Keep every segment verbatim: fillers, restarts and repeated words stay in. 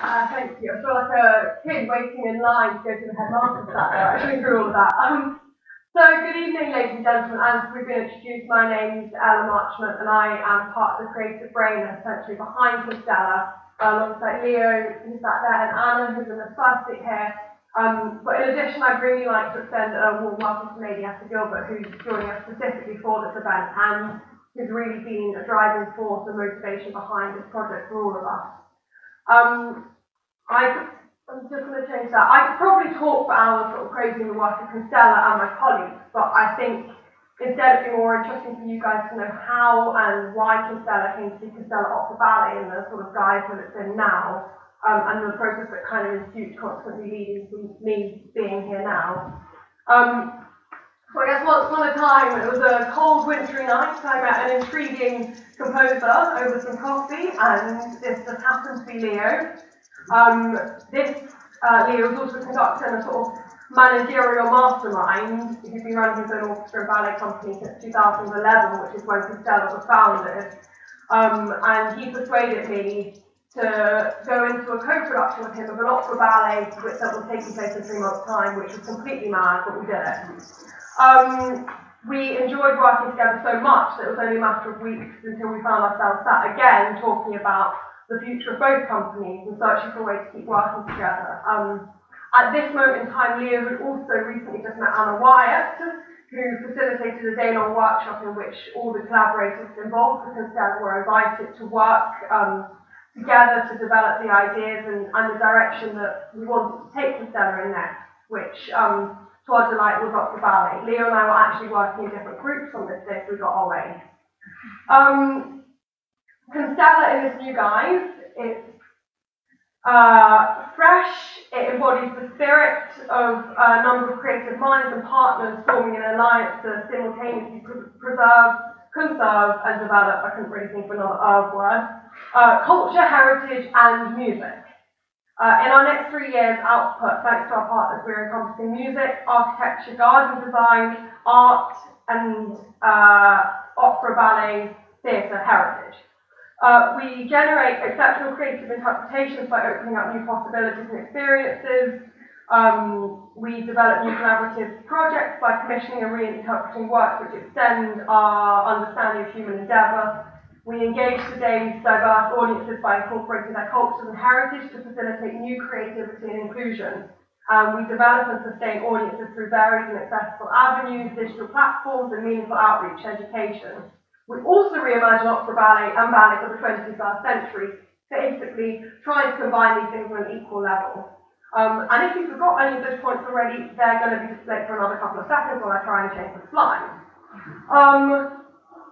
Uh, thank you. I feel like a kid waiting in line to go to the headmaster's that day, actually through all of that. Um, so, good evening, ladies and gentlemen. As we've been introduced, my name is Ella Marchmont, and I am part of the creative brain essentially behind Constella, alongside Leo, who's sat there, and Anna, who's in the first seat here. Um, but in addition, I'd really like to extend a warm welcome to Lady Esther Gilbert, who's joining us specifically for this event, and who's really been a driving force and motivation behind this project for all of us. Um, I could, I'm just going to change that. I could probably talk for hours sort of praising the work of Constella and my colleagues, but I think instead it'd be more interesting for you guys to know how and why Constella came to see Constella OperaBallet in the sort of guise that it's in now, um, and the process that kind of ensued, constantly leading to me being here now. Um, so I guess once upon a time, it was a cold wintry night, I met an intriguing composer over some coffee, and this just happened to be Leo. Um, this uh, Leo was also a conductor and a sort of managerial mastermind who's been running his own orchestra and ballet company since two thousand eleven, which is when Constella was founded. Um, and he persuaded me to go into a co-production with him of an opera ballet which that was taking place in three months' time, which was completely mad, but we did it. Um, we enjoyed working together so much that it was only a matter of weeks until we found ourselves sat again talking about the future of both companies and searching for a way to keep working together. Um, at this moment in time, Leo had also recently just met Anna Wyatt, who facilitated a day-long workshop in which all the collaborators involved with Constella were invited to work um, together to develop the ideas and, and the direction that we wanted to take Constella in next, which um, to our delight was opera-ballet. Leo and I were actually working in different groups on this day, so we got our way. Um, Constella in this new guise, it's uh, fresh, it embodies the spirit of a number of creative minds and partners forming an alliance to simultaneously pre preserve, conserve, and develop, I couldn't really think of another uh word, uh, culture, heritage, and music. Uh, in our next three years output, thanks to our partners, we're encompassing music, architecture, garden design, art, and uh, opera, ballet, theatre, heritage. Uh, we generate exceptional creative interpretations by opening up new possibilities and experiences. Um, we develop new collaborative projects by commissioning and reinterpreting works which extend our understanding of human endeavour. We engage today's diverse audiences by incorporating their cultures and heritage to facilitate new creativity and inclusion. Um, we develop and sustain audiences through varied and accessible avenues, digital platforms, and meaningful outreach education. We also reimagine opera ballet and ballet for the twenty-first century, basically trying to combine these things on an equal level. Um, and if you forgot any of those points already, they're going to be displayed for another couple of seconds while I try and change the slide. Um,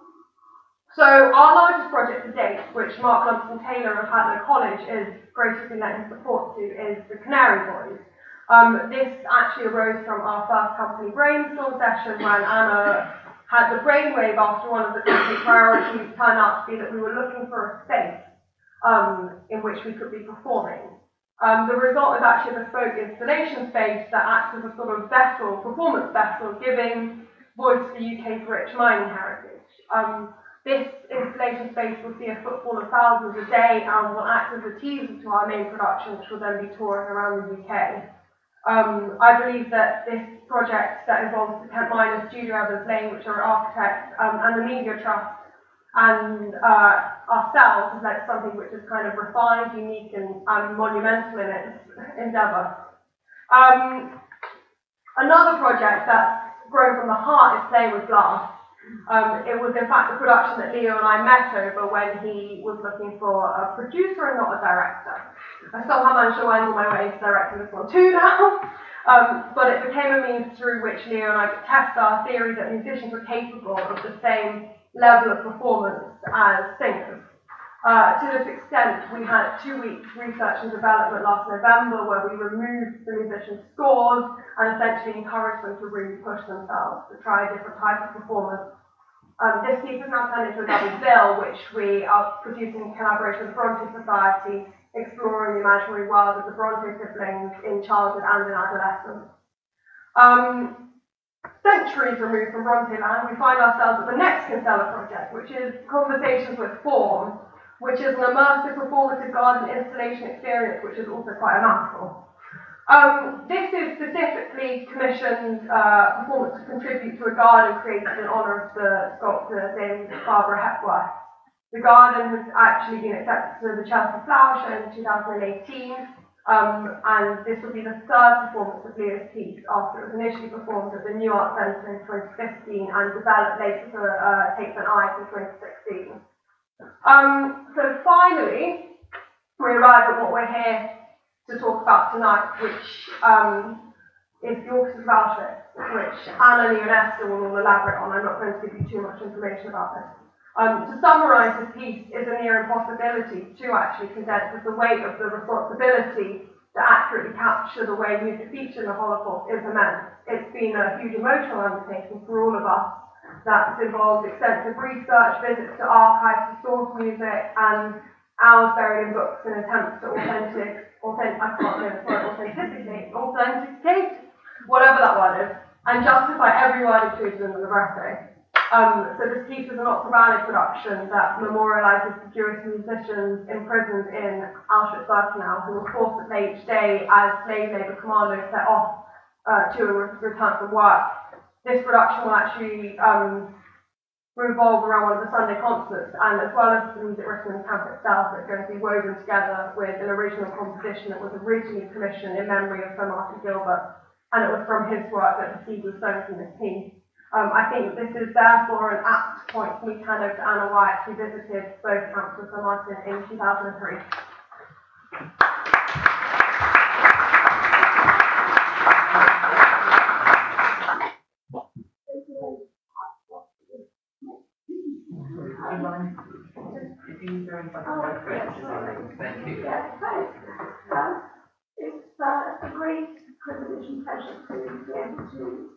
so our largest project to date, which Mark Lumpson Taylor of Hadlow College is graciously letting support to, is the Canary Boys. Um, this actually arose from our first company brainstorm session when Anna had the brainwave after one of the company priorities turned out to be that we were looking for a space um, in which we could be performing. Um, the result is actually a bespoke installation space that acts as a sort of vessel, performance vessel, giving voice to the U K's rich mining heritage. Um, this installation space will see a footfall of thousands a day and will act as a teaser to our main production, which will then be touring around the U K. Um, I believe that this project that involves the Kent Miners, Studio Evans Lane, which are architects, um, and the Media Trust, and uh, ourselves has led to something which is kind of refined, unique, and um, monumental in its endeavour. Um, another project that's grown from the heart is Playing with Glass. Um, it was in fact a production that Leo and I met over when he was looking for a producer and not a director. I somehow managed to wangle my way into directing this one too now, um, but it became a means through which Leo and I could test our theory that musicians were capable of the same level of performance as singers. Uh, to this extent, we had two weeks research and development last November where we removed the musicians' scores and essentially encouraged them to really push themselves to try a different type of performance. Um, this piece has now turned into a double bill, which we are producing in collaboration with the Bronte Society, exploring the imaginary world of the Bronte siblings in childhood and in adolescence. Um, centuries removed from Bronte land, we find ourselves at the next Constella project, which is Conversations with Form, which is an immersive performative garden installation experience, which is also quite a mouthful. Um, this is specifically commissioned uh, performance to contribute to a garden created in honour of the sculptor Dame Barbara Hepworth. The garden has actually been accepted to the Chelsea Flower Show in two thousand eighteen, um, and this will be the third performance of Leo's piece after it was initially performed at the New Art Centre in twenty fifteen and developed later for uh, Takes an Eye in twenty sixteen. Um, so finally, we arrive at what we're here to talk about tonight, which um, is the Orchestras of Auschwitz, which Anna, Lee and Esther will all elaborate on. I'm not going to give you too much information about this. Um, to summarise, this piece is a near impossibility to actually condense with the weight of the responsibility to accurately capture the way music featured in the Holocaust is immense. It's been a huge emotional undertaking for all of us. That's involved extensive research, visits to archives, to source music, and hours buried in books in attempts to authentic, authentic, I can't know the word, authenticate, authenticate, whatever that word is, and justify every word included in the libretto. Um, so this piece is an opera-ballet production that memorialises the Jewish musicians imprisoned in Auschwitz-Birkenau who were forced to play each day as slave labour commandos set off uh, to return from work. This production will actually um, revolve around one of the Sunday concerts, and as well as the music written in the camp itself, it's going to be woven together with an original composition that was originally commissioned in memory of Sir Martin Gilbert, and it was from his work that the seed was sown from this piece. Um, I think this is therefore an apt point for me to hand over to Anna Wyatt, who visited both camps with Sir Martin in two thousand three. Thank you. Yeah, thanks. Um, it's uh, a great privilege and pleasure to be able to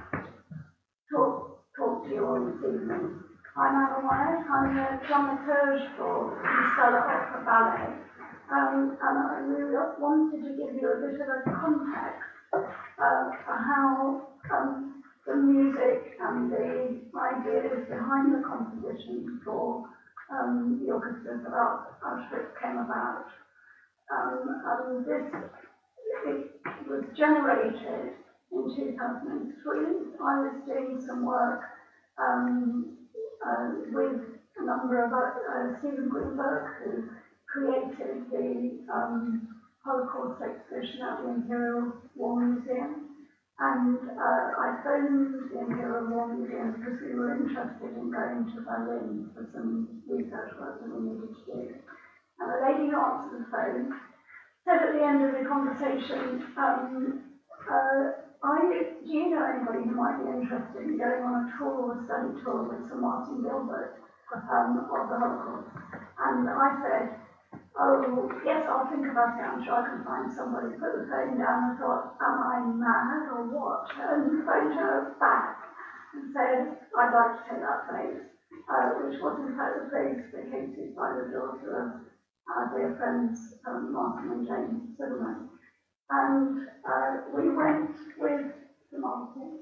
talk, talk to you all this evening. I'm Anna Wyatt. I'm the dramaturge for Constella OperaBallet, um, and I really wanted to give you a bit of a context uh, for how um, the music and the ideas behind the composition for um, the Orchestras of Auschwitz came about. Um, and this it was generated in two thousand three. I was doing some work um, uh, with a number of uh, Stephen Greenberg, who created the um, Holocaust exhibition at the Imperial War Museum. And uh, I phoned the Imperial War Museum because we were interested in going to Berlin for some research work that we needed to do. And the lady who answered the phone said at the end of the conversation, um, uh, are you, do you know anybody who might be interested in going on a tour, a study tour with Sir Martin Gilbert um, of the Holocaust? And I said, oh, yes, I'll think about it. I'm sure I can find somebody. Put the phone down and thought, am I mad or what? And phoned her back and said, I'd like to take that place, uh, which was in fact the place vacated by the daughter of our dear friends, um, Martin and Jane Silverman. And uh, we went with Sir Martin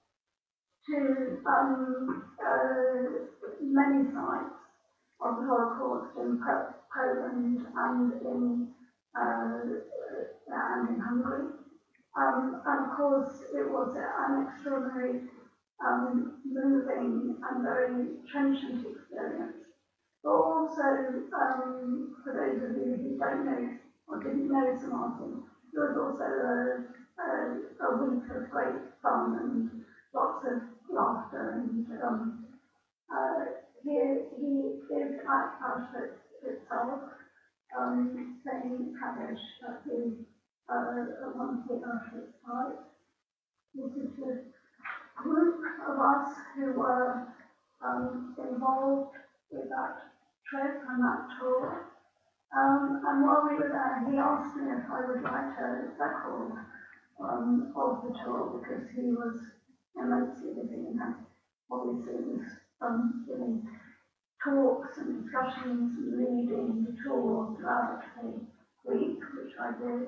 to um, uh, many sites of the Holocaust in Poland and in uh, and in Hungary, um, and of course it was an extraordinary, um, moving and very trenchant experience. But also, um, for those of you who don't know or didn't know Sir Martin, it was also a, a, a week of great fun and lots of laughter and. Um, uh, He, he is at Auschwitz itself, um, saying Kaddish at the uh, one of the Auschwitz sites. This is a group of us who were um, involved with that trip and that tour. Um, and while we were there, he asked me if I would write a record um, of the tour because he was immensely busy and had obviously was um, giving talks and discussions and leading the tour throughout the week, which I did.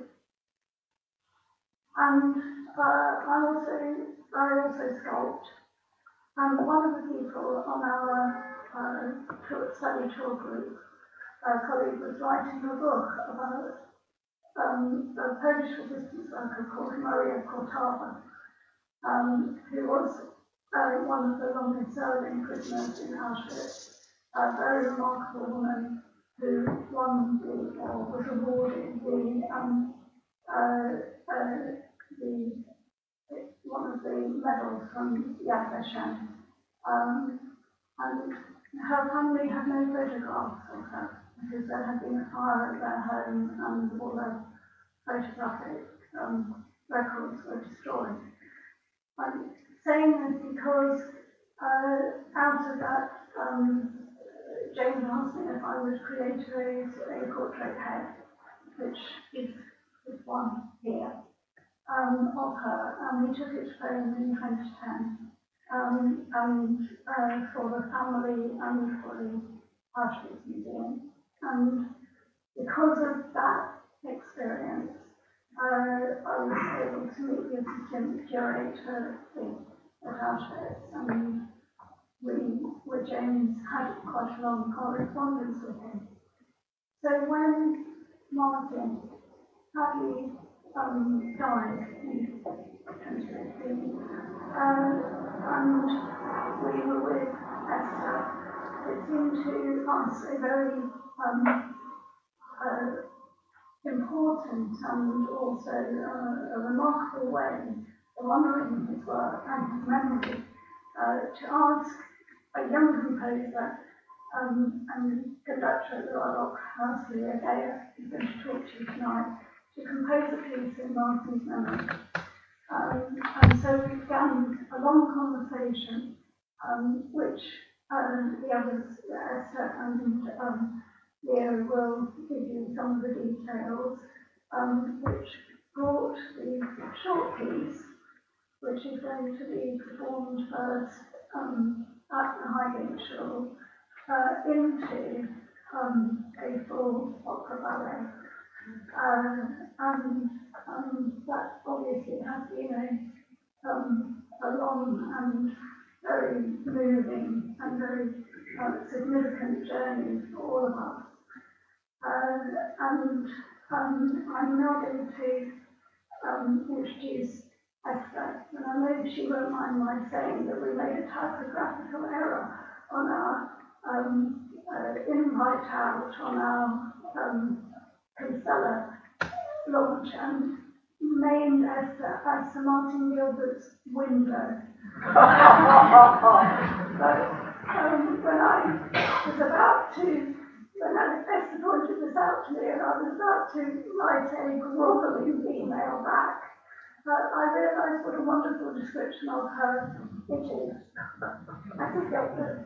And uh, I also I also sculpt. And one of the people on our uh, tour, study tour group a colleague was writing a book about um, a Polish resistance worker called Maria Kortawa, um, who was uh, one of the longest serving prisoners in Auschwitz, a very remarkable woman who won the, or was awarded the, um, uh, uh, the one of the medals from Yad Vashem. Um, and her family had no photographs of her because there had been a fire at their home and all their photographic um, records were destroyed. I'm saying this because uh, out of that, um, James asked me if I would create a, a portrait head, which is this one here, um, of her, and we took it to home in twenty ten. Um, and uh, for the family and for the Auschwitz Museum. And because of that experience, uh, I was able to meet the assistant curator at Auschwitz, and we, with James, had quite a long correspondence with him. So when Martin Hadley um, died in twenty fifteen, uh, and we were with Esther, it seemed to us a very um, uh, important and also uh, a remarkable way of honouring his work and his memory, uh, to ask a young composer um, and conductor at the Royal Opera House, Leah Gaya, who's going to talk to you tonight, to compose a piece in Martin's memory. Um, and so we began a long conversation, um, which uh, the others, Esther and um, Leo, will give you some of the details, um, which brought the short piece, which is going to be performed first um, at the Highgate Show, uh, into um, a full opera ballet. Uh, and um, that obviously has been a, um, a long and very moving and very uh, significant journey for all of us. Uh, and um, I'm now going to um, introduce Esther, and I know she won't mind my saying that we made a typographical error on our um, uh, invite out on our um, Constella launch and named Esther as Sir Martin Gilbert's window. But um, when I was about to, when Esther pointed this out to me and I was about to write a grovelling email back, uh, I realised what a wonderful description of her it is. Esther Gilbert.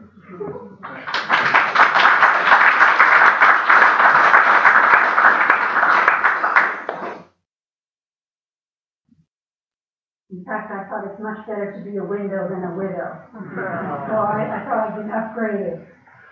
In fact, I thought it's much better to be a window than a widow. So I, I thought I'd been upgraded.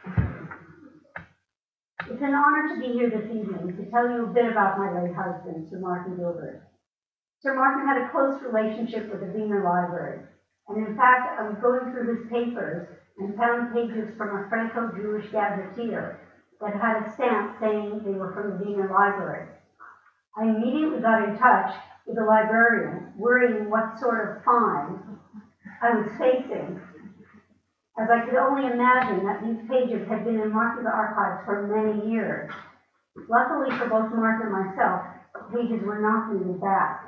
It's an honor to be here this evening to tell you a bit about my late husband, Sir Martin Gilbert. Sir Martin had a close relationship with the Wiener Library, and in fact, I was going through his papers and found pages from a Franco-Jewish gazetteer that had a stamp saying they were from the Wiener Library. I immediately got in touch with the librarian, worrying what sort of fine I was facing, as I could only imagine that these pages had been in Martin's archives for many years. Luckily for both Martin and myself, the pages were not needed back.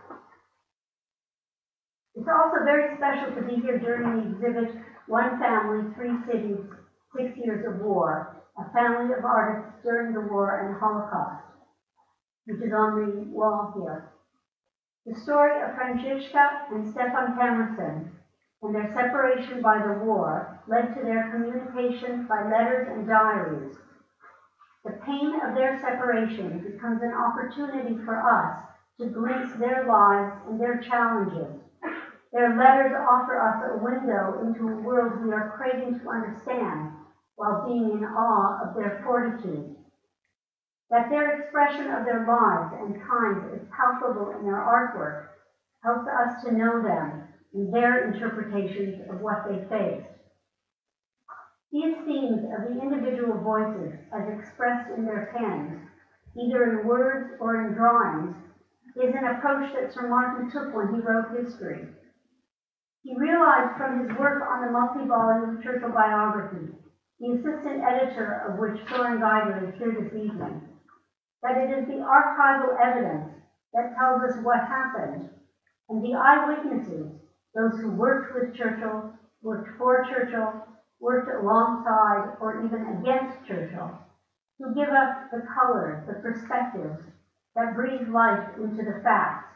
It's also very special to be here during the exhibit, One Family, Three Cities, Six Years of War, a family of artists during the war and Holocaust, which is on the wall here. The story of Franziska and Stefan Camerson and their separation by the war led to their communication by letters and diaries. The pain of their separation becomes an opportunity for us to glimpse their lives and their challenges. Their letters offer us a window into a world we are craving to understand while being in awe of their fortitude. That their expression of their lives and times is palpable in their artwork helps us to know them and their interpretations of what they faced. These themes of the individual voices, as expressed in their pens, either in words or in drawings, is an approach that Sir Martin took when he wrote history. He realized from his work on the multi-volume Churchill biography, the assistant editor of which Soren Geiger is here this evening, that it is the archival evidence that tells us what happened, and the eyewitnesses, those who worked with Churchill, worked for Churchill, worked alongside or even against Churchill, who give us the colors, the perspectives that breathe life into the facts.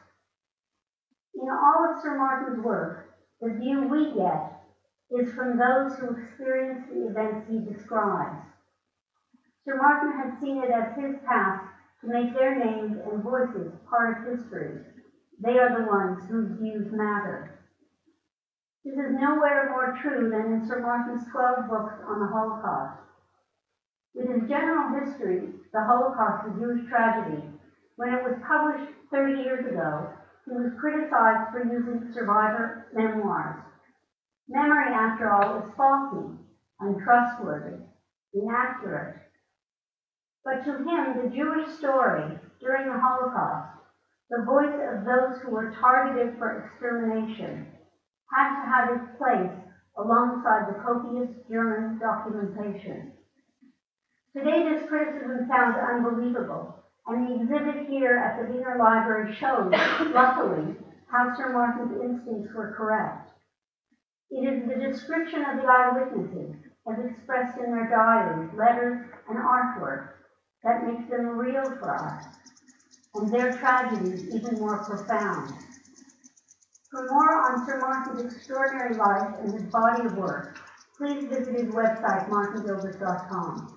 In all of Sir Martin's work, the view we get is from those who experienced the events he describes. Sir Martin had seen it as his task to make their names and voices part of history. They are the ones whose views matter. This is nowhere more true than in Sir Martin's twelve books on the Holocaust. With his general history, The Holocaust, a Jewish Tragedy, when it was published thirty years ago, he was criticized for using survivor memoirs. Memory, after all, is faulty, untrustworthy, inaccurate. But to him, the Jewish story during the Holocaust, the voice of those who were targeted for extermination, had to have its place alongside the copious German documentation. Today, this criticism sounds unbelievable, and the exhibit here at the Wiener Library shows, luckily, how Sir Martin's instincts were correct. It is the description of the eyewitnesses, as expressed in their diaries, letters, and artwork, that makes them real for us, and their tragedies even more profound. For more on Sir Martin's extraordinary life and his body of work, please visit his website, martin gilbert dot com.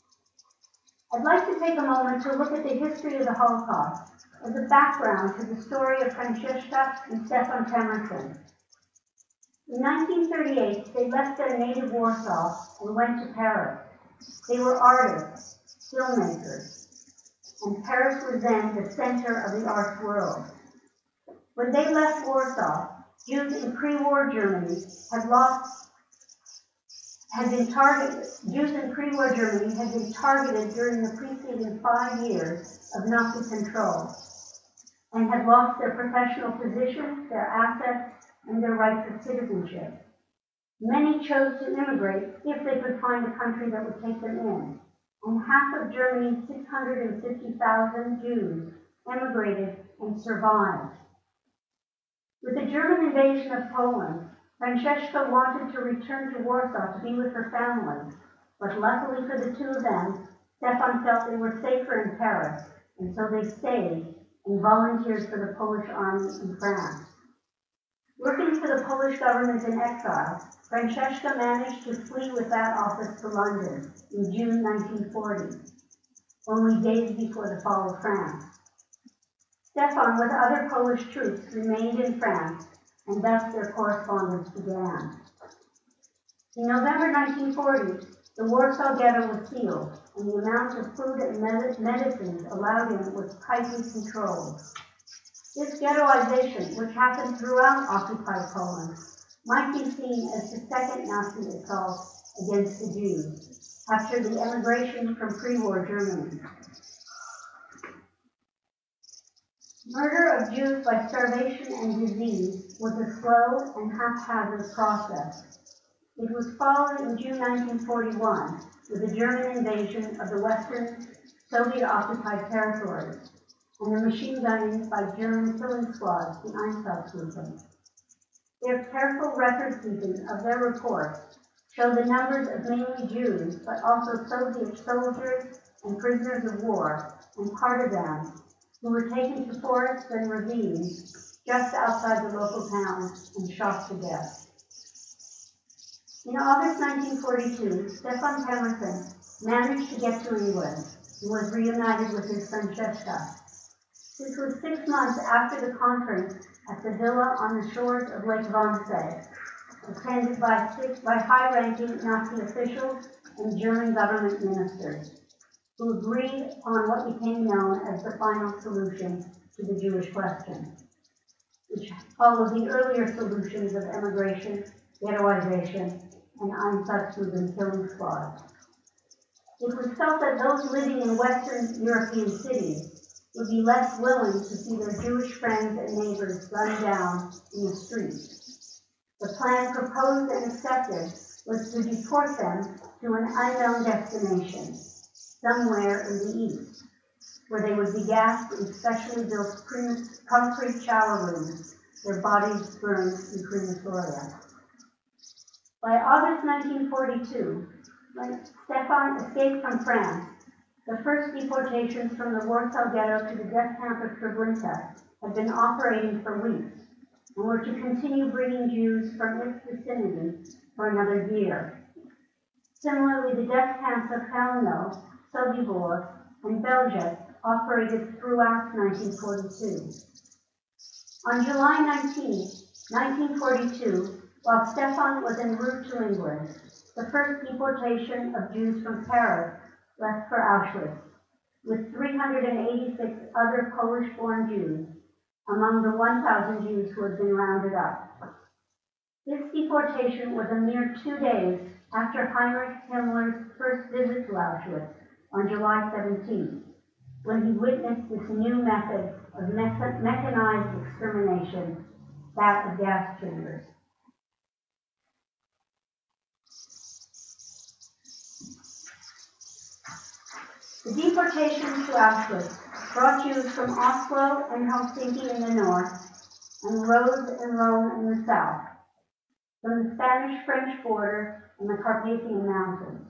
I'd like to take a moment to look at the history of the Holocaust as a background to the story of Francesca and Stefan Temerson. In nineteen thirty-eight, they left their native Warsaw and went to Paris. They were artists, filmmakers, and Paris was then the center of the art world. When they left Warsaw, Jews in pre-war Germany had lost had been targeted, Jews in pre-war Germany had been targeted during the preceding five years of Nazi control and had lost their professional positions, their assets, and their rights of citizenship. Many chose to immigrate if they could find a country that would take them in, and half of Germany's six hundred fifty thousand Jews emigrated and survived. With the German invasion of Poland, Francesca wanted to return to Warsaw to be with her family, but luckily for the two of them, Stefan felt they were safer in Paris, and so they stayed and volunteered for the Polish army in France. Working for the Polish government in exile, Francesca managed to flee with that office to London in June nineteen forty, only days before the fall of France. Stefan, with other Polish troops, remained in France, and thus their correspondence began. In November nineteen forty, the Warsaw Ghetto was sealed, and the amount of food and med medicines allowed in was tightly controlled. This ghettoization, which happened throughout occupied Poland, might be seen as the second Nazi assault against the Jews, after the emigration from pre-war Germany. Murder of Jews by starvation and disease was a slow and haphazard process. It was followed in June nineteen forty-one with the German invasion of the Western Soviet-occupied territories and the machine gunning by German killing squads, the Einsatzgruppen. Their careful record keeping of their reports show the numbers of mainly Jews, but also Soviet soldiers and prisoners of war and partisans who were taken to forests and ravines just outside the local towns and shot to death. In August nineteen forty-two, Stefan Temerson managed to get to England and was reunited with his Francesca. This was six months after the conference at the villa on the shores of Lake Wannsee, attended by, six, by high-ranking Nazi officials and German government ministers, who agreed on what became known as the final solution to the Jewish question, which followed the earlier solutions of emigration, ghettoization, and Einsatzgruppen killing squads. It was felt that those living in Western European cities would be less willing to see their Jewish friends and neighbors gunned down in the street. The plan proposed and accepted was to deport them to an unknown destination, somewhere in the east, where they would be gassed in specially built concrete shower rooms, their bodies burned in crematoria. By August nineteen forty-two, when Stefan escaped from France, the first deportations from the Warsaw Ghetto to the death camp of Treblinka had been operating for weeks and were to continue bringing Jews from its vicinity for another year. Similarly, the death camps of Chełmno, Sobibor, and Belzec operated throughout nineteen forty-two. On July nineteenth, nineteen forty-two, while Stefan was en route to England, the first deportation of Jews from Paris left for Auschwitz, with three hundred eighty-six other Polish-born Jews among the one thousand Jews who had been rounded up. This deportation was a mere two days after Heinrich Himmler's first visit to Auschwitz on July seventeenth, when he witnessed this new method of mecha- mechanized extermination, that of gas chambers. The deportation to Auschwitz brought Jews from Oslo and Helsinki in the north, and Rhodes and Rome in the south, from the Spanish-French border and the Carpathian Mountains.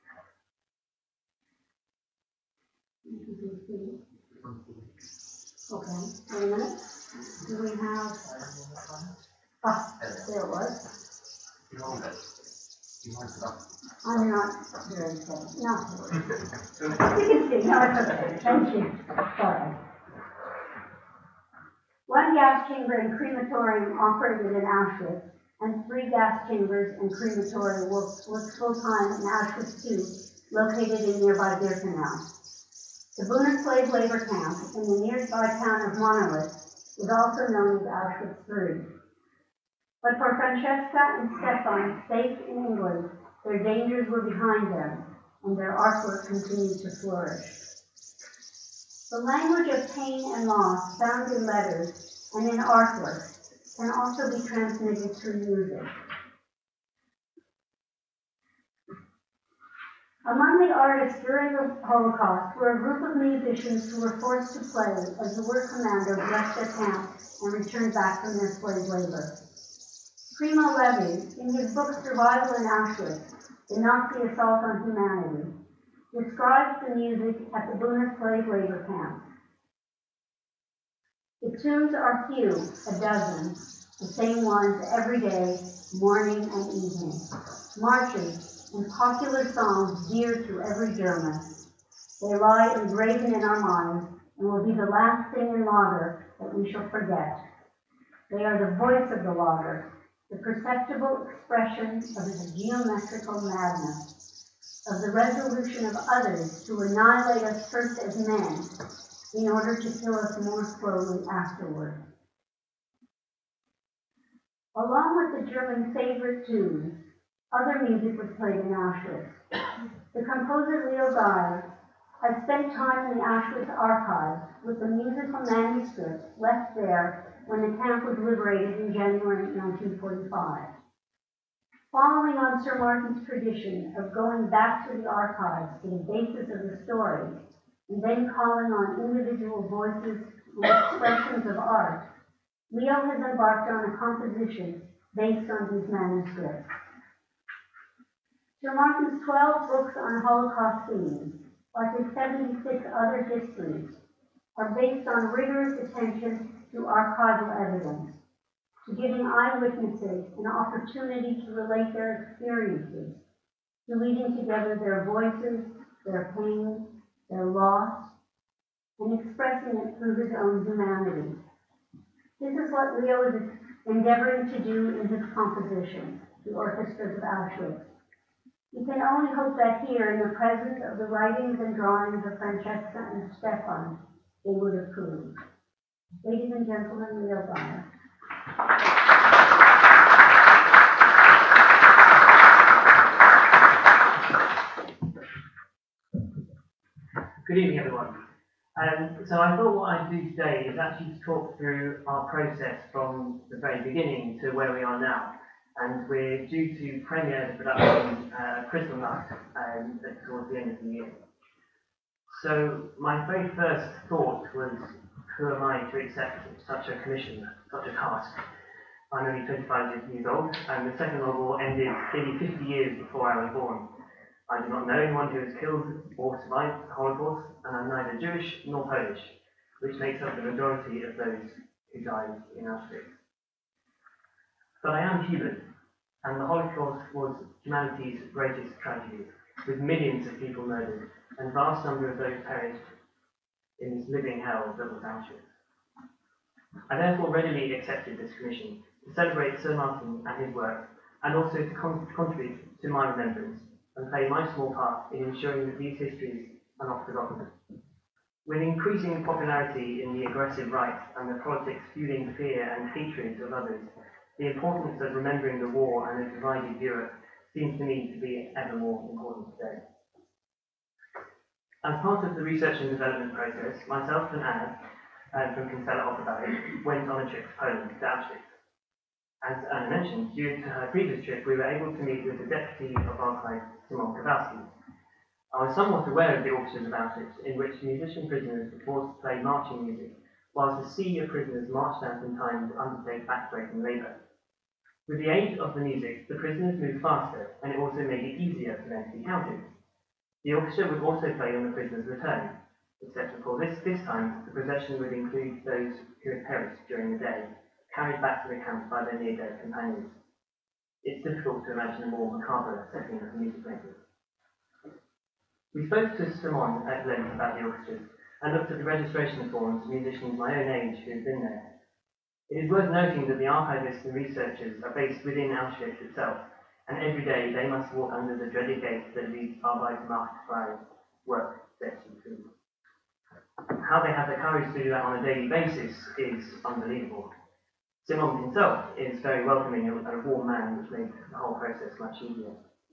Okay, wait a minute. Do we have... Ah, there it was. I'm not very good. No. You can see. No, it's okay. Thank you. Sorry. One gas chamber and crematorium operated in Auschwitz, and three gas chambers and crematoria worked, worked full-time in Auschwitz two, located in nearby Birkenau. The Buna slave labor camp in the nearby town of Monolith is also known as Auschwitz three. But for Francesca and Stefan, safe in England, their dangers were behind them, and their artwork continued to flourish. The language of pain and loss found in letters and in artwork can also be transmitted through music. Among the artists during the Holocaust were a group of musicians who were forced to play as the war commandos left their camp and returned back from their slave labor. Primo Levi, in his book Survival in Auschwitz, The Nazi Assault on Humanity, describes the music at the Buna slave labor camp. The tunes are few, a dozen, the same ones every day, morning and evening. Marches and popular songs dear to every German. They lie engraven in our minds and will be the last thing in lager that we shall forget. They are the voice of the lager, the perceptible expression of its geometrical madness, of the resolution of others to annihilate us first as men, in order to kill us more slowly afterward. Along with the German favorite tunes, other music was played in Auschwitz. The composer Leo Geyer had spent time in the Auschwitz archives with the musical manuscripts left there when the camp was liberated in January nineteen forty-five. Following on Sir Martin's tradition of going back to the archives for the basis of the story, and then calling on individual voices and expressions of art, Leo has embarked on a composition based on these manuscripts. Sir Martin's twelve books on Holocaust themes, like his seventy-six other histories, are based on rigorous attention to archival evidence, to giving eyewitnesses an opportunity to relate their experiences, to weaving together their voices, their pain, their loss, and expressing it through his own humanity. This is what Leo is endeavoring to do in his composition, The Orchestras of Auschwitz. You can only hope that here, in the presence of the writings and drawings of Francesca and Stefan, they would approve. Ladies and gentlemen, Leo Geyer. Good evening, everyone. Um, so I thought what I'd do today is actually to talk through our process from the very beginning to where we are now. And we're due to premiere the production uh, Crystal Night um, towards the end of the year. So my very first thought was, who am I to accept such a commission, such a task? I'm only twenty-five years old, and the Second World War ended nearly fifty years before I was born. I do not know anyone who has killed or survived the Holocaust, and I'm neither Jewish nor Polish, which makes up the majority of those who died in Auschwitz. But I am human, and the Holocaust was humanity's greatest tragedy, with millions of people murdered, and vast number of those perished in this living hell that was Auschwitz. I therefore readily accepted this commission to celebrate Sir Martin and his work, and also to con contribute to my remembrance, and play my small part in ensuring that these histories are not forgotten. With increasing popularity in the aggressive right and the politics fueling fear and hatred of others, the importance of remembering the war and a divided Europe seems to me to be ever more important today. As part of the research and development process, myself and Anna, uh, from Constella OperaBallet, went on a trip to Poland, to Auschwitz. As Anna mentioned, due to her previous trip, we were able to meet with the Deputy of Archives, Simon Kowalski. I was somewhat aware of the Orchestras of Auschwitz, in which musician prisoners were forced to play marching music, whilst a sea of prisoners marched out in time to undertake backbreaking labour. With the aid of the music, the prisoners moved faster, and it also made it easier for them to be counted. The orchestra would also play on the prisoners' return, except for this, this time, the procession would include those who had perished during the day, carried back to the camp by their near-dead companions. It's difficult to imagine a more macabre setting of music making. We spoke to Simon at length about the orchestras, and looked at the registration forms of musicians my own age who had been there. It is worth noting that the archivists and researchers are based within Auschwitz itself, and every day they must walk under the dreaded gate that leads Arbeitsmachtfrei work section two. How they have the courage to do that on a daily basis is unbelievable. Simon himself is very welcoming and a warm man, which makes the whole process much easier.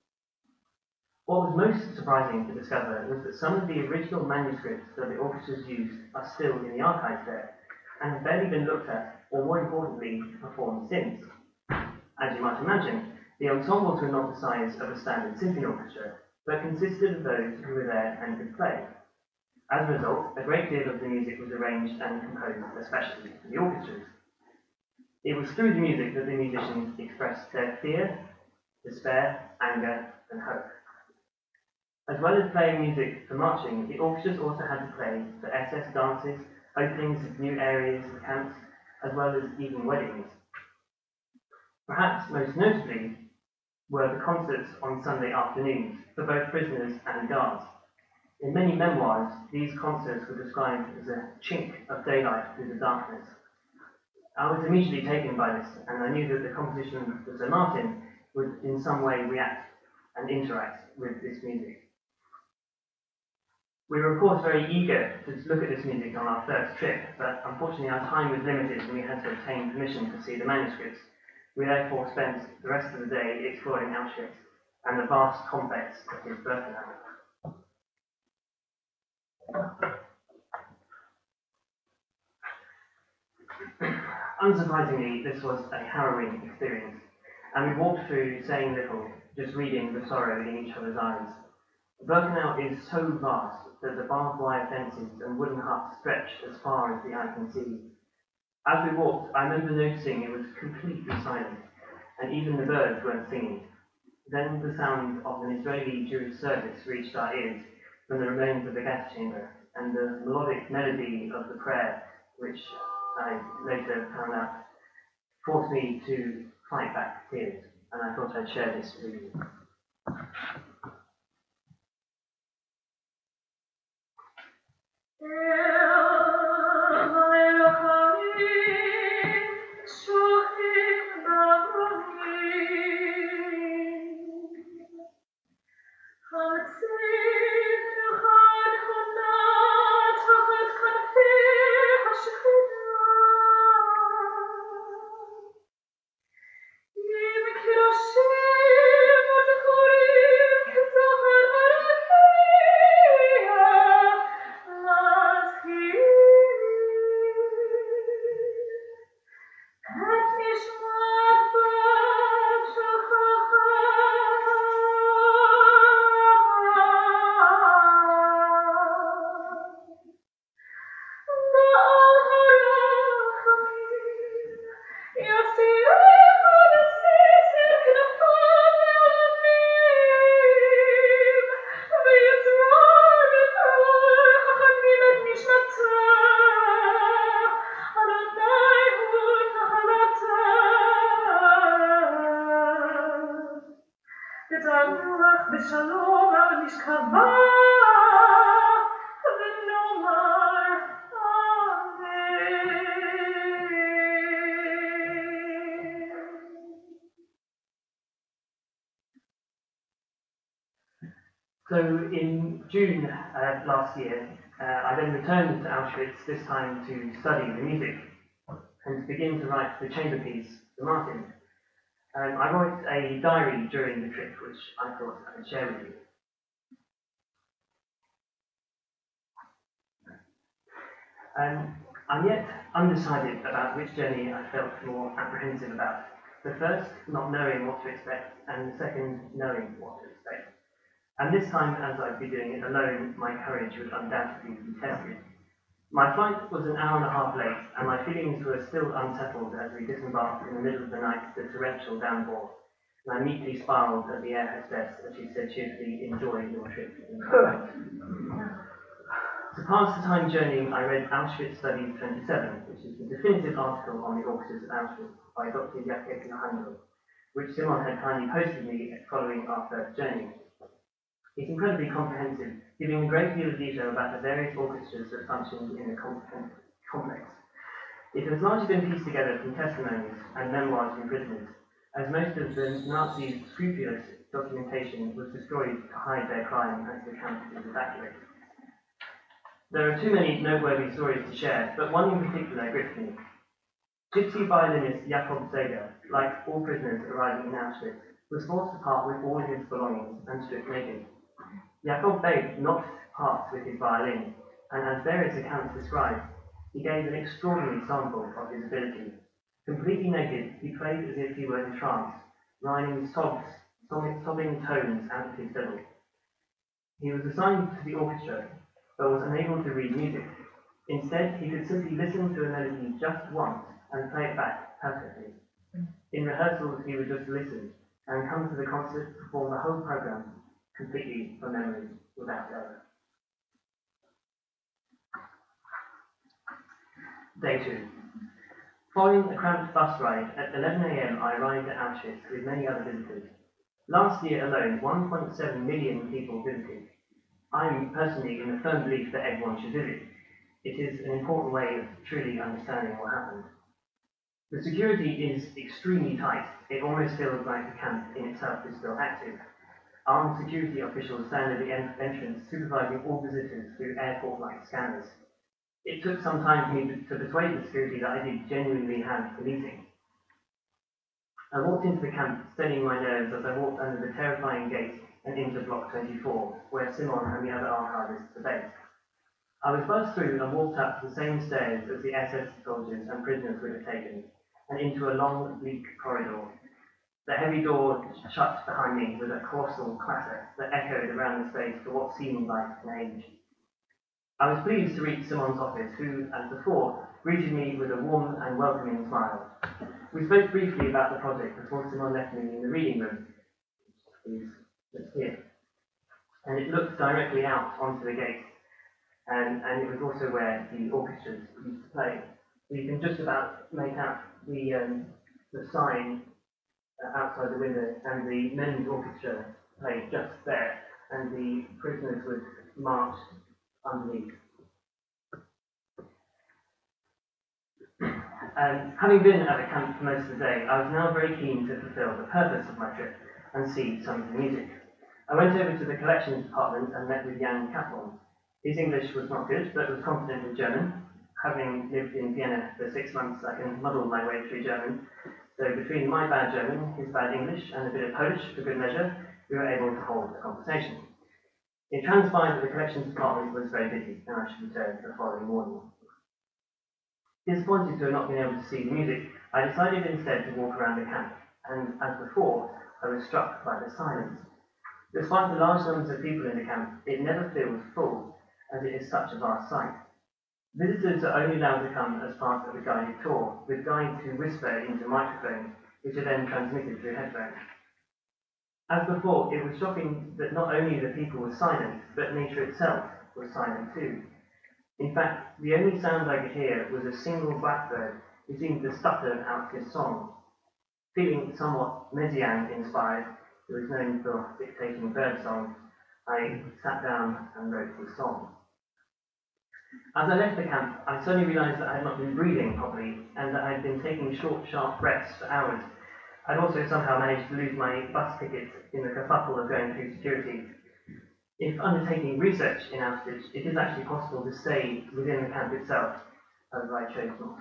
What was most surprising to discover was that some of the original manuscripts that the orchestras used are still in the archives there, and have barely been looked at, or more importantly, performed since. As you might imagine, the ensembles were not the size of a standard symphony orchestra, but consisted of those who were there and could play. As a result, a great deal of the music was arranged and composed especially for the orchestras. It was through the music that the musicians expressed their fear, despair, anger, and hope. As well as playing music for marching, the orchestras also had to play for S S dances, openings of new areas of camps, as well as even weddings. Perhaps most notably were the concerts on Sunday afternoons for both prisoners and guards. In many memoirs, these concerts were described as a chink of daylight through the darkness. I was immediately taken by this, and I knew that the composition of Sir Martin would in some way react and interact with this music. We were of course very eager to look at this music on our first trip, but unfortunately our time was limited and we had to obtain permission to see the manuscripts. We therefore spent the rest of the day exploring Auschwitz and the vast complex of his Birkenau. Unsurprisingly, this was a harrowing experience, and we walked through saying little, just reading the sorrow in each other's eyes. Birkenau is so vast that the barbed wire fences and wooden huts stretch as far as the eye can see. As we walked, I remember noticing it was completely silent, and even the birds weren't singing. Then the sound of an Israeli Jewish service reached our ears from the remains of the gas chamber, and the melodic melody of the prayer, which I later found out, forced me to fight back tears, and I thought I'd share this with you. So in June uh, last year, uh, I then returned to Auschwitz, this time to study the music and to begin to write the chamber piece, The Martin. Um, I wrote a diary during the trip, which I thought I could share with you. Um, I'm yet undecided about which journey I felt more apprehensive about. The first, not knowing what to expect, and the second, knowing what to expect. And this time, as I'd be doing it alone, my courage would undoubtedly be tested. My flight was an hour and a half late, and my feelings were still unsettled as we disembarked in the middle of the night to torrential downpour. And I meekly smiled at the air hostess as she said cheerfully, "Enjoy your trip." To pass the time journeying, I read Auschwitz Studies twenty-seven, which is the definitive article on the Orchestras of Auschwitz by Doctor Jakub, which Simon had kindly posted me following our first journey. It's incredibly comprehensive, giving a great deal of detail about the various orchestras that functioned in the complex. It has largely been pieced together from testimonies and memoirs from prisoners, as most of the Nazis' scrupulous documentation was destroyed to hide their crime as the camp was evacuated. There are too many noteworthy stories to share, but one in particular gripped me. Gypsy violinist Jakob Seger, like all prisoners arriving in Auschwitz, was forced to part with all his belongings and stripped naked. Jakob begged not to part with his violin, and as various accounts describe, he gave an extraordinary sample of his ability. Completely naked, he played as if he were in trance, rhyming sobs, sobbing tones out of his fiddle. He was assigned to the orchestra, but was unable to read music. Instead, he could simply listen to a melody just once and play it back perfectly. In rehearsals, he would just listen and come to the concert to perform the whole program completely from memory, without error. Day two. Following a cramped bus ride, at eleven a m I arrived at Auschwitz with many other visitors. Last year alone, one point seven million people visited. I am personally in the firm belief that everyone should visit. It is an important way of truly understanding what happened. The security is extremely tight. It almost feels like the camp in itself is still active. Armed security officials stand at the en entrance supervising all visitors through airport-like scanners. It took some time for me to, to persuade the security that I did genuinely have policing. I walked into the camp, steadying my nerves as I walked under the terrifying gate and into block twenty-four, where Simon and the other archivists are based. I was buzzed through and walked up the same stairs as the S S soldiers and prisoners would have taken, and into a long, bleak corridor. The heavy door shut behind me with a colossal clatter that echoed around the space for what seemed like an age. I was pleased to reach Simon's office, who, as before, greeted me with a warm and welcoming smile. We spoke briefly about the project before Simon left me in the reading room, that's here, and it looked directly out onto the gate, and, and it was also where the orchestras used to play. So you can just about make out the, um, the sign uh, outside the window, and the men's orchestra played just there, and the prisoners would march underneath. Um, having been at the camp for most of the day, I was now very keen to fulfill the purpose of my trip and see some of the music. I went over to the collections department and met with Jan Kaplan. His English was not good, but was competent in German. Having lived in Vienna for six months, I can muddle my way through German. So between my bad German, his bad English, and a bit of Polish for good measure, we were able to hold a conversation. It transpired that the collections department was very busy, and I should return the following morning. Disappointed to have not been able to see the music, I decided instead to walk around the camp, and as before, I was struck by the silence. Despite the large numbers of people in the camp, it never feels full, as it is such a vast site. Visitors are only allowed to come as part of a guided tour, with guides who whisper into microphones, which are then transmitted through headphones. As before, it was shocking that not only the people were silent, but nature itself was silent too. In fact, the only sound I could hear was a single blackbird who seemed to stutter out his song. Feeling somewhat Messiaen inspired, who was known for dictating bird songs, I sat down and wrote his song. As I left the camp, I suddenly realised that I had not been breathing properly and that I had been taking short, sharp breaths for hours. I'd also somehow managed to lose my bus ticket in the kerfuffle of going through security. If undertaking research in Auschwitz, it is actually possible to stay within the camp itself, as I chose not.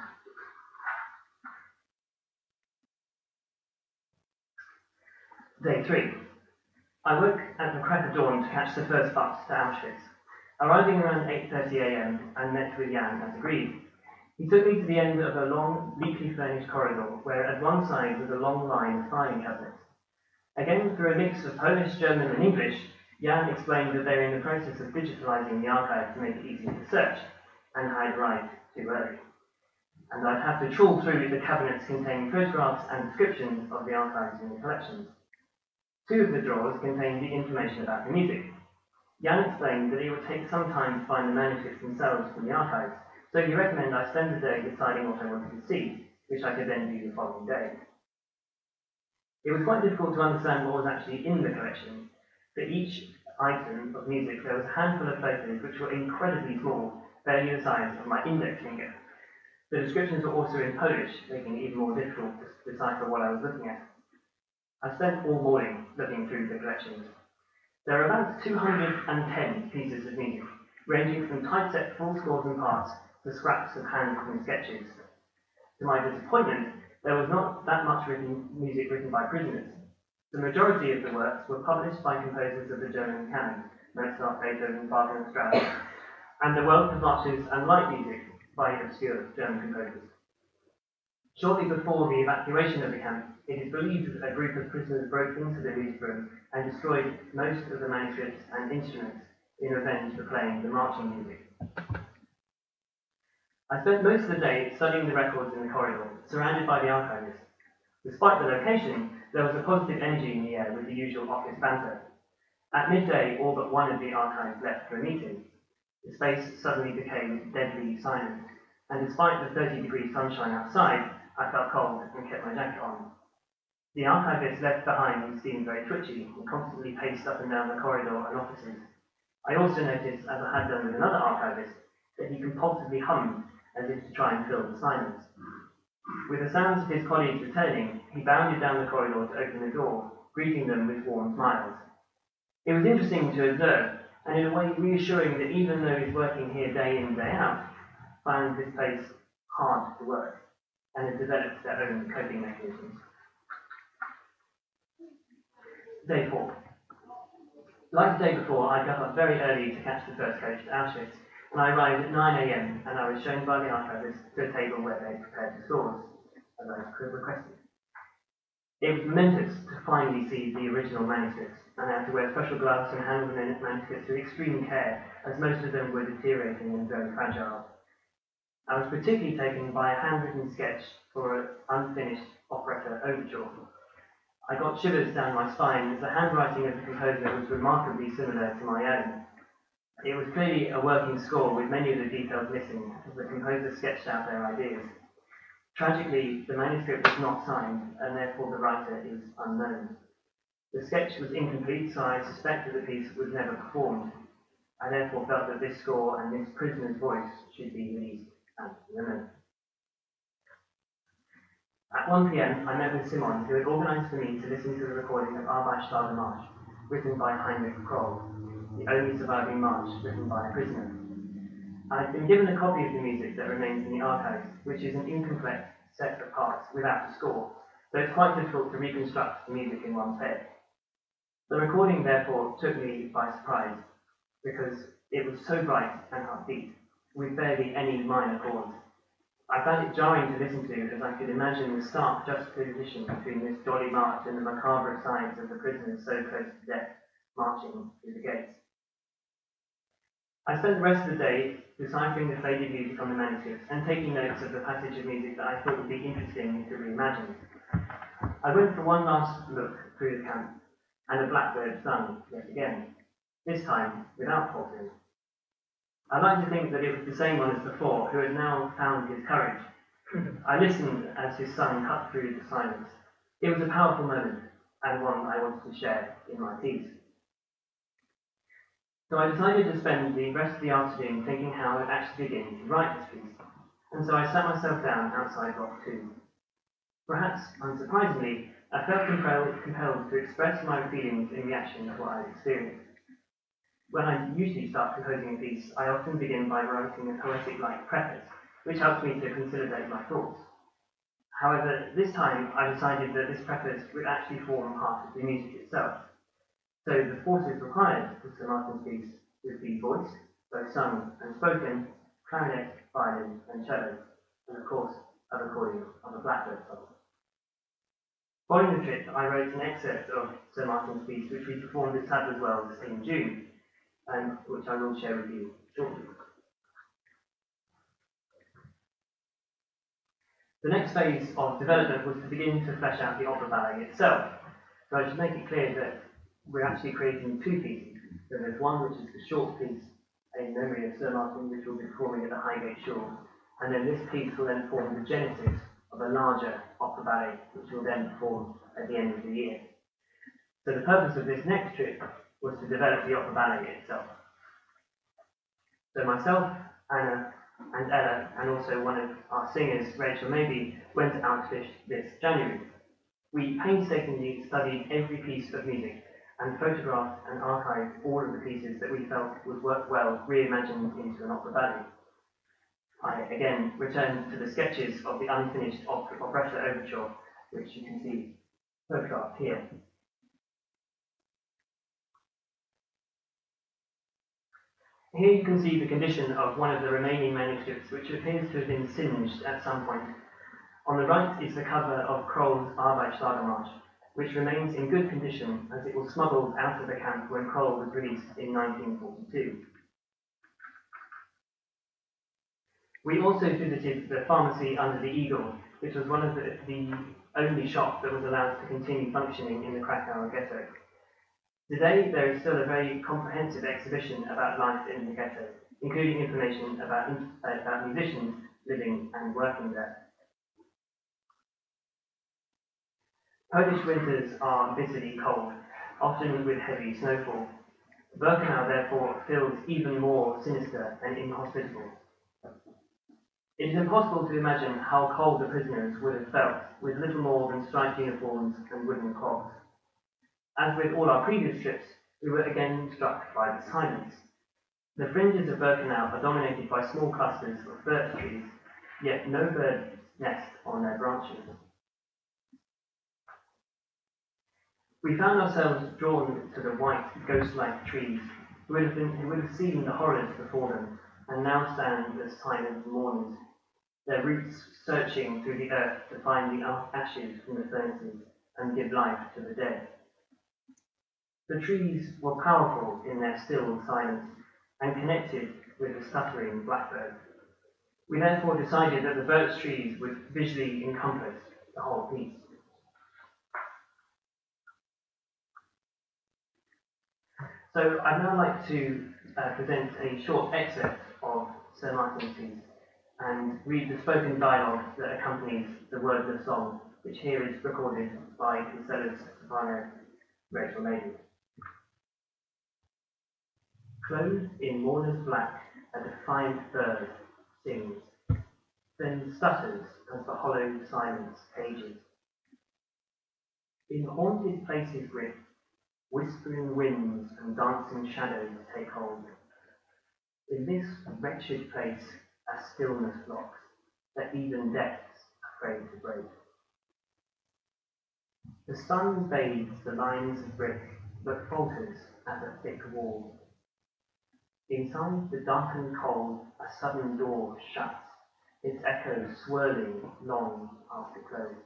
Day three. I woke at the crack of dawn to catch the first bus to Auschwitz. Arriving around eight thirty a m, I met with Jan as agreed. He took me to the end of a long, bleakly furnished corridor, where at one side was a long line of filing cabinets. Again, through a mix of Polish, German and English, Jan explained that they were in the process of digitalising the archive to make it easier to search, and I had arrived too early. And I'd have to trawl through the cabinets containing photographs and descriptions of the archives in the collections. Two of the drawers contained the information about the music. Jan explained that it would take some time to find the manuscripts themselves from the archives, so he recommended I spend the day deciding what I wanted to see, which I could then view the following day. It was quite difficult to understand what was actually in the collection. For each item of music, there was a handful of photos which were incredibly small, barely the size of my index finger. The descriptions were also in Polish, making it even more difficult to decipher what I was looking at. I spent all morning looking through the collections. There are about two hundred ten pieces of music, ranging from typeset full scores and parts to scraps of handwritten sketches. To my disappointment, there was not that much written music written by prisoners. The majority of the works were published by composers of the German canon, Mozart, Beethoven, Wagner, and Strauss, and the wealth of marches and light music by obscure German composers. Shortly before the evacuation of the camp, it is believed that a group of prisoners broke into the newsroom and destroyed most of the manuscripts and instruments in revenge for playing the marching music. I spent most of the day studying the records in the corridor, surrounded by the archivists. Despite the location, there was a positive energy in the air with the usual office banter. At midday, all but one of the archives left for a meeting. The space suddenly became deadly silent, and despite the thirty degree sunshine outside, I felt cold and kept my jacket on. The archivist left behind seemed very twitchy and constantly paced up and down the corridor and offices. I also noticed, as I had done with another archivist, that he compulsively hummed as if to try and fill the silence. With the sounds of his colleagues returning, he bounded down the corridor to open the door, greeting them with warm smiles. It was interesting to observe, and in a way reassuring that even though he's working here day in, day out, found this place hard to work, and has developed their own coping mechanisms. Day four. Like the day before, I got up very early to catch the first coach to Auschwitz, and I arrived at nine a m and I was shown by the archivist to a table where they prepared the scores, as I requested. It was momentous to finally see the original manuscripts, and I had to wear special gloves and handle the manuscripts with extreme care, as most of them were deteriorating and very fragile. I was particularly taken by a handwritten sketch for an unfinished operetta overture. I got shivers down my spine as the handwriting of the composer was remarkably similar to my own. It was clearly a working score with many of the details missing, as the composer sketched out their ideas. Tragically, the manuscript was not signed, and therefore the writer is unknown. The sketch was incomplete, so I suspect that the piece was never performed. I therefore felt that this score and this prisoner's voice should be released as women. At one p m, I met with Simon, who had organised for me to listen to the recording of Arbeitstage March, written by Heinrich Kroll, the only surviving march written by a prisoner. I had been given a copy of the music that remains in the archives, which is an incomplete set of parts without a score, so it's quite difficult to reconstruct the music in one's head. The recording, therefore, took me by surprise, because it was so bright and upbeat, with barely any minor chords. I found it jarring to listen to, as I could imagine the stark juxtaposition between this jolly march and the macabre sides of the prisoners so close to death, marching through the gates. I spent the rest of the day deciphering the faded music on the manuscripts and taking notes of the passage of music that I thought would be interesting to reimagine. I went for one last look through the camp, and a blackbird sung yet again, this time without faltering. I like to think that it was the same one as before, who had now found his courage. I listened as his song cut through the silence. It was a powerful moment, and one I wanted to share in my piece. So I decided to spend the rest of the afternoon thinking how I'd actually begin to write this piece, and so I sat myself down outside block two. Perhaps, unsurprisingly, I felt compelled, compelled to express my feelings in reaction to what I experienced. When I usually start composing a piece, I often begin by writing a poetic-like preface, which helps me to consolidate my thoughts. However, this time I decided that this preface would actually form part of the music itself. So the forces required for Sir Martin's piece would be voice, both sung and spoken, clarinet, violin, and cello, and of course, a recording of a Blackbird song. Following the trip, I wrote an excerpt of Sir Martin's piece, which we performed at Sadler's Wells in June, and which I will share with you shortly. The next phase of development was to begin to flesh out the opera ballet itself. So I should make it clear that we're actually creating two pieces. So there's one which is the short piece in memory of Sir Martin, which we'll be performing at the Highgate Shore, and then this piece will then form the genesis of a larger opera ballet, which will then perform at the end of the year. So the purpose of this next trip was to develop the opera ballet itself. So myself, Anna, and Ella, and also one of our singers, Rachel Maybe, went to Auschwitz this January. We painstakingly studied every piece of music and photographed and archived all of the pieces that we felt would work well reimagined into an opera ballet. I again returned to the sketches of the unfinished opera, Orchestra overture, which you can see photographed here. Here you can see the condition of one of the remaining manuscripts, which appears to have been singed at some point. On the right is the cover of Kroll's Arbeitsschlagermarsch, which remains in good condition as it was smuggled out of the camp when Kroll was released in nineteen forty-two. We also visited the pharmacy under the Eagle, which was one of the, the only shop that was allowed to continue functioning in the Krakow ghetto. Today, there is still a very comprehensive exhibition about life in the ghetto, including information about, uh, about musicians living and working there. Polish winters are bitterly cold, often with heavy snowfall. Birkenau, therefore, feels even more sinister and inhospitable. It is impossible to imagine how cold the prisoners would have felt with little more than striped uniforms and wooden clogs. As with all our previous trips, we were again struck by the silence. The fringes of Birkenau are dominated by small clusters of birch trees, yet no birds nest on their branches. We found ourselves drawn to the white, ghost-like trees, who would have been, who would have seen the horrors before them, and now stand as silent mourners, their roots searching through the earth to find the ashes from the furnaces and give life to the dead. The trees were powerful in their still silence and connected with the stuttering blackbird. We therefore decided that the birch trees would visually encompass the whole piece. So I'd now like to uh, present a short excerpt of Sir Martin's piece and read the spoken dialogue that accompanies the wordless song, which here is recorded by Constella's soprano, Rachel Maybe. Clothed in mourner's black, a defiant bird sings, then stutters as the hollow silence ages. In haunted places grip, whispering winds and dancing shadows take hold. In this wretched place, a stillness locks, that even death's afraid to break. The sun bathes the lines of brick, but falters at a thick wall. Inside the darkened cold, a sudden door shuts, its echo swirling long after close.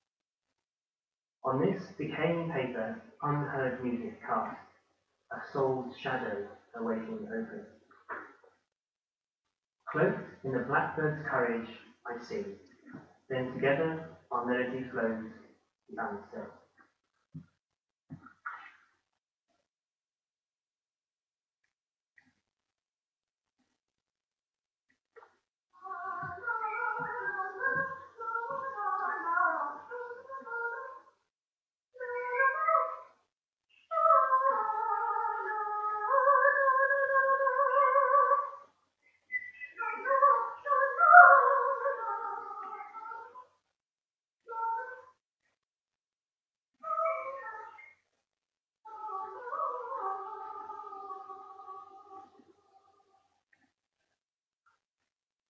On this decaying paper, unheard music cast, a soul's shadow awaiting open. Cloaked in the blackbird's courage, I sing. Then together our melody flows unsaid.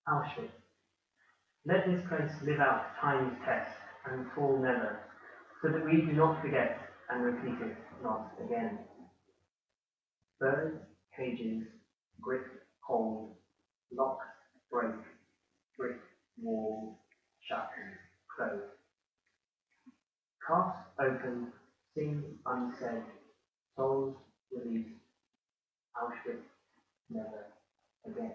Auschwitz. Let this place live out time's test and fall never, so that we do not forget and repeat it not again. Birds, cages, grip, hold, locks, break, brick, wall, shut, close. Cast open, sing unsaid, souls released, Auschwitz never again.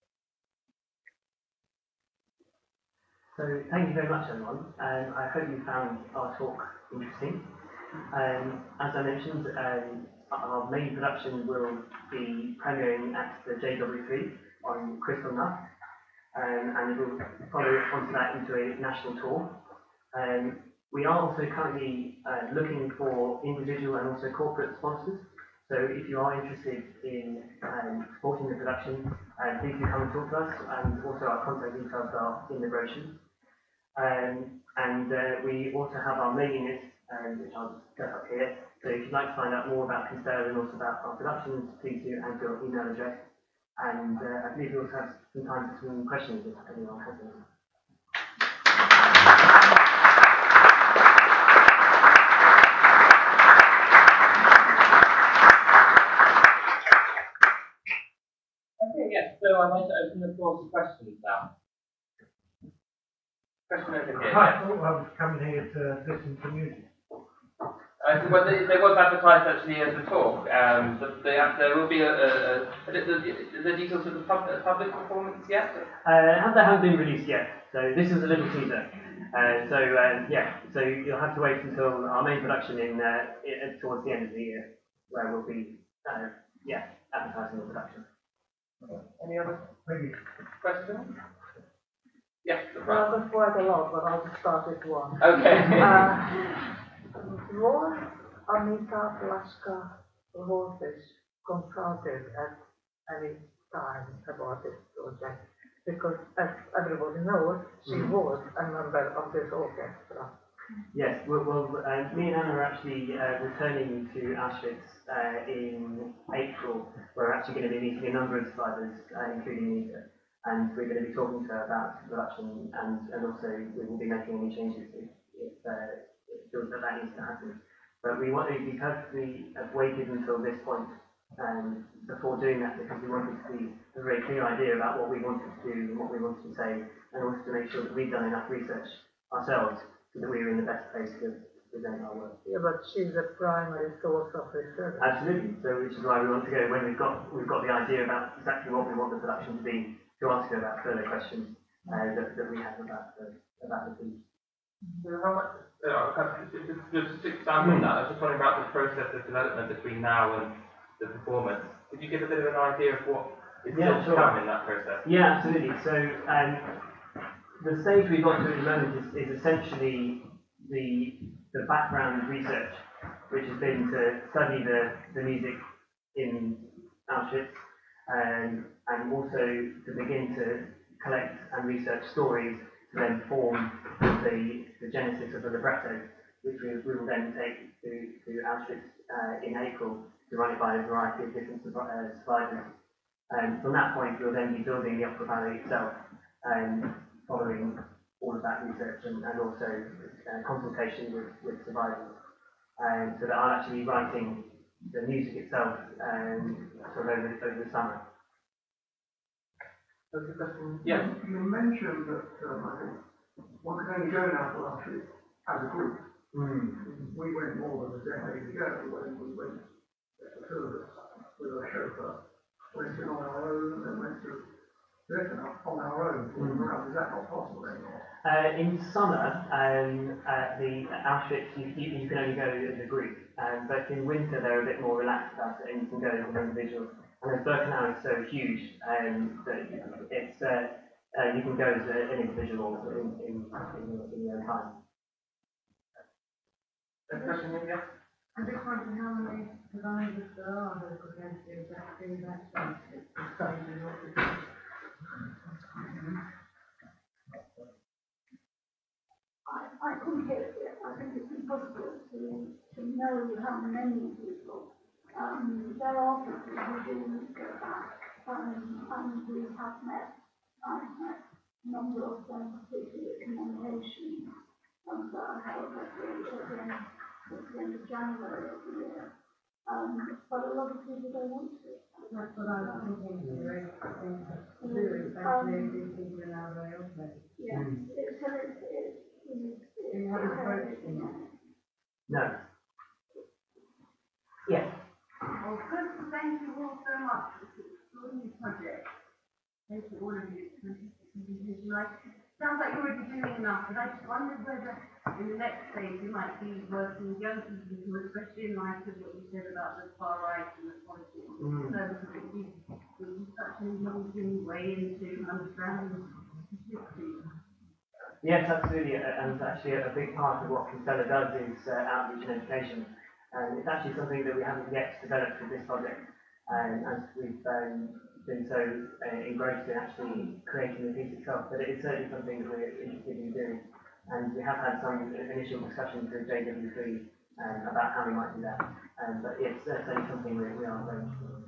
So thank you very much, everyone. Um, I hope you found our talk interesting. Um, as I mentioned, um, our main production will be premiering at the J W three on Crystal Night, um, and it will follow onto that into a national tour. Um, we are also currently uh, looking for individual and also corporate sponsors. So if you are interested in um, supporting the production, uh, please do come and talk to us, and also our contact details are in the brochure. Um, and uh, we also have our mailing list, um, which I'll just set up here. So if you'd like to find out more about Constella and also about our productions, please do add your email address. And uh, I believe we also have some time for some questions if anyone has any. Okay, yes, so I'd like to open the floor to questions now. Question over here. I thought I was coming here to listen to music. Uh, so, well, there was advertised actually as a talk. Um, so they have, there will be a, a, a, a the, the details of the pub, a public performance yet? Uh, they haven't been released yet, so this is a little teaser. Uh, so um, yeah, so you'll have to wait until our main production in uh, towards the end of the year, where we'll be uh, yeah advertising the production. Any other Maybe. questions? Yes. Well, there's quite a lot, but I'll just start with one. Okay. uh, was Anita Plaska Horses consulted at any time about this project? Because, as everybody knows, she mm. was a member of this orchestra. Yes, well, well uh, me and Anna are actually uh, returning to Auschwitz uh, in April. We're actually going to be meeting a number of survivors, uh, including Anita, and we're going to be talking to her about production, and, and also we will be making any changes if, if uh, it feels that that needs to happen. But we want to be perfectly have waited until this point um, before doing that, because we wanted to be a very clear idea about what we wanted to do and what we wanted to say, and also to make sure that we've done enough research ourselves so that we are in the best place to present our work. Yeah, but she's the primary source of research. Absolutely. So, which is why we want to go when we've got we've got the idea about exactly what we want the production to be, to ask her about further questions uh, that, that we have about the about the piece. So how much? Uh, just, just to expand on that, I was just wondering about the process of development between now and the performance. Could you give a bit of an idea of what is yeah, still sure. to come in that process? Yeah, absolutely. So um, the stage we've got to at the moment is, is essentially the the background research, which has been to study the, the music in Auschwitz, um, and also to begin to collect and research stories to then form the, the genesis of the libretto, which we, we will then take to, to Auschwitz uh, in April to run it by a variety of different uh, survivors. And from that point, we'll then be building the opera-ballet itself, um, following all of that research and, and also uh, consultation with, with survivors. Um, so that I'm actually writing the music itself um, sort of over, over the summer. Yeah. You mentioned that um, I think one could only go now to Auschwitz as a group. Mm. We went more than a decade ago when we went, two of us with a chauffeur, went in on our own and then went to Birkenau on our own. Mm. Around. Is that not possible anymore? Uh, in summer, um, at the at Auschwitz, you, you, you can only go as a group, um, but in winter they're a bit more relaxed about it and you can go as an individual. And as Birkenau is so huge, um, that it's uh, uh, you can go as a, an individual in, in, in, in your own time. Next question, yeah? I just wonder how many survivors there are that are going to do exactly that thing. I, I couldn't hear it. I think it's impossible to, to know how many people. Um, there are people who do go back, um, and we have met I had a number of them particular commemorations um, that I held at the, at the, end, at the end of January of the year. Um, but a lot of people don't want to. That's what I was thinking, very interesting. Um, Yes, Mm. it's, so it's, it's, it's, Do you have an approach in that? No. Yes. Well, first, thank you all so much for this extraordinary project. Thank you all of you. Like, sounds like you're already doing enough, but I just wondered whether in the next phase you might be working with young people who, especially in light of what you said about the far right and the politics, Mm. so that you would be such an amazing way into understanding history. Yes, absolutely, uh, and actually a big part of what Constella does is uh, outreach and education, and it's actually something that we haven't yet developed with this project, um, as we've um, been so uh, engrossed in actually creating the piece itself, but it is certainly something that we're interested in doing, and we have had some initial discussions with J W three um, about how we might do that, um, but it's uh, certainly something we, we are very interested in.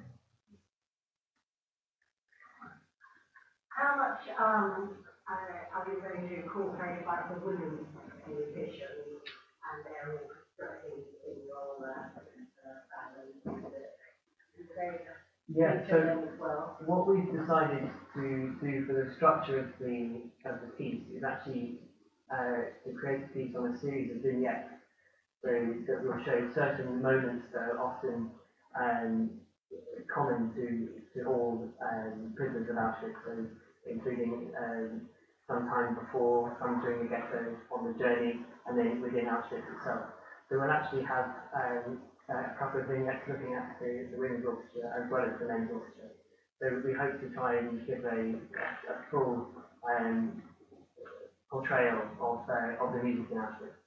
How much um, uh, are you going to incorporate about the women's musicians and their orchestra in, in your uh, uh, ballet? Do they Yeah, feature so them as well? what we've decided to do for the structure of the of the piece is actually uh, to create a piece on a series of vignettes, so that will show certain moments that are often um, common to to all um, prisoners of Auschwitz, so including um, some time before, some during the ghetto, on the journey, and then within Auschwitz itself. So we'll actually have um, a couple of vignettes looking at the, the women's orchestra as well as the men's orchestra. So we hope to try and give a, a full um, portrayal of, uh, of the music in Auschwitz.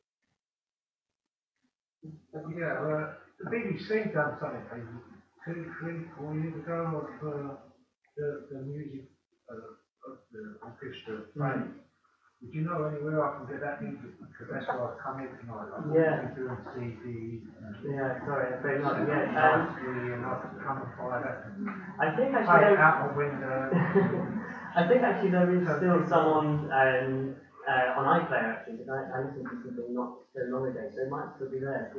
Yeah, uh, the B B C done something maybe two, three, four years ago of uh, the, the music uh, of the orchestra playing. Would you know anywhere I can get that music? Because that's why I've come here tonight. I'm Yeah. doing C Ds and Yeah, sorry, I'm afraid not. Yeah, um, nicely and I can come and buy that. I think Play actually it there, out the window. I think actually there is still some on um, uh, on iPlayer actually, because I, I listened to something not so long ago, so it might still be there.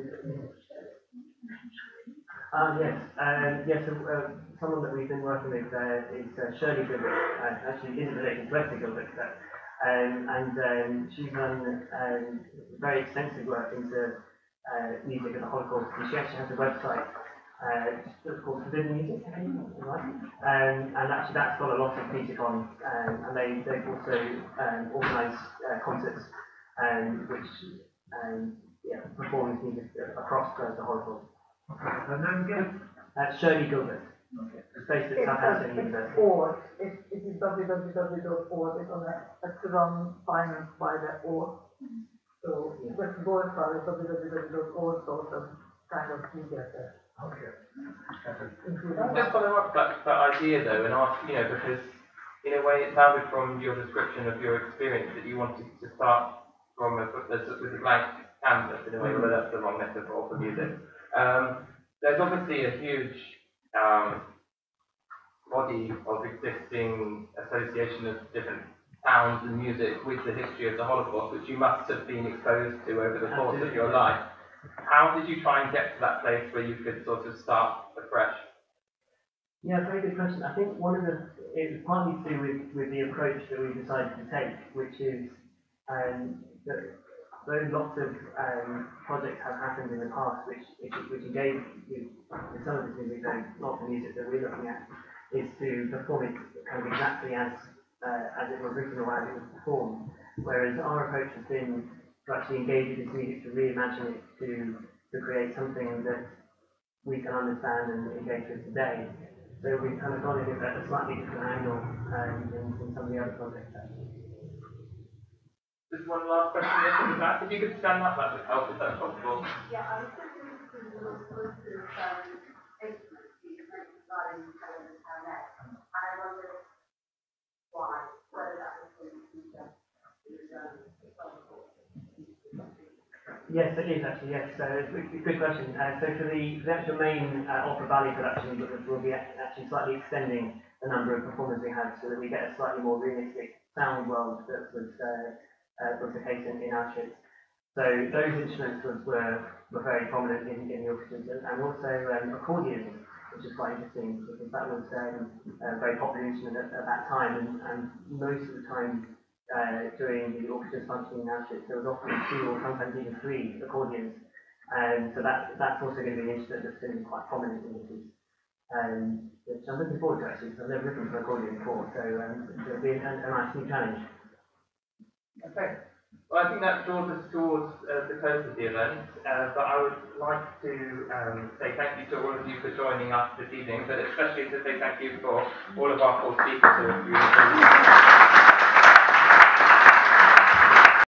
Ah, yes. Um, yes, so, uh, someone that we've been working with uh, is uh, Shirley Gilbert. Uh, actually, isn't related to Esther Gilbert, but, um, and um, she's done um, very extensive work into uh, music of the Holocaust. And she actually has a website uh, it's called Forbidden Music, right? Um, and actually, that's got a lot of music on, um, and they they've also um, organised uh, concerts, um, which um, yeah, performs music across the, the Holocaust. Her name again? Uh, Shirley Gilbert. It's based at Southampton University. Org, it, it is w w w dot org, it's on a, a run financed by the org. So, Yeah. but both are w w w dot org sort of kind of media there. Okay. Including Just follow up that, that idea though and ask, you know, because in a way it sounded from your description of your experience that you wanted to start from a, with a blank canvas in a way, although that's the wrong metaphor for music. Um, there's obviously a huge um, body of existing association of different sounds and music with the history of the Holocaust, which you must have been exposed to over the course of your life. How did you try and get to that place where you could sort of start afresh? Yeah, very good question. I think one of the, it was partly to do with, with the approach that we decided to take, which is um, that though lots of um, projects have happened in the past which, which, which engage with, with some of this music, though not the music that we're looking at, is to perform it kind of exactly as, uh, as it was written or as it was performed. Whereas our approach has been to actually engage with this music, to reimagine it, to, to create something that we can understand and engage with today. So we've kind of gone in at a slightly different angle um, than, than some of the other projects actually. Just one last question from the back. If you could stand up, that would help if that's possible. Yeah, I was just interested in the sort of um, instruments you mentioned regarding television and net, and I wondered why, whether that was in the future. Yes, it is actually, yes. So it's a good, good question. Uh, so for the, the actual main uh, opera ballet production, we'll be actually slightly extending the number of performers we had, so that we get a slightly more realistic sound world that was uh, uh, was the case in, in Auschwitz. So those instruments was, were were very prominent in, in the orchestras, and also um, accordion, which is quite interesting because that was um, a very popular instrument at, at that time, and, and most of the time uh, during the orchestras functioning in Auschwitz, there was often two or sometimes even three accordions, and so that that's also going to be an instrument that's going to be quite prominent in the piece. Um, which I'm looking forward to actually, because I've never written for accordion before, so um, it'll be a, a nice new challenge. Okay. Well, I think that draws us towards uh, the close of the event, uh, but I would like to um, say thank you to all of you for joining us this evening, but especially to say thank you for all of our four speakers who have really